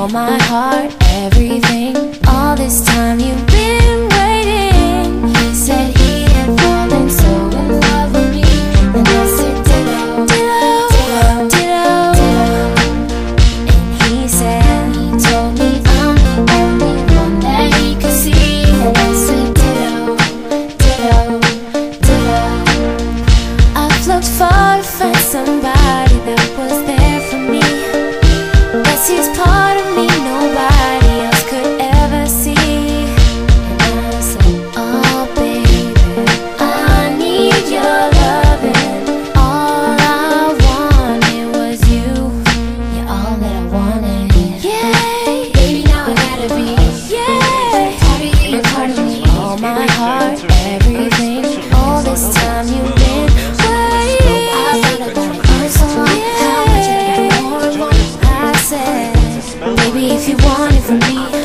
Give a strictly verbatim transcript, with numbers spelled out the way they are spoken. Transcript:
all my heart, everything. All this time you've been waiting. He said he had fallen so in love with me, and I said ditto, ditto, ditto, ditto. And he said, he told me I'm the only one that he could see, and I said ditto, ditto, ditto. I've looked far to find somebody that was there for me. Guess he's part of me nobody else could ever see. And I said, oh baby, I need your loving. All I wanted was you. You're all that I wanted. Yeah, baby, now I gotta be. Yeah, part of you, you're part of me. All my heart, everything. All this time you've been waiting. I found out that it hurt so long. How much I got more and more. I said, baby, if you want it from me,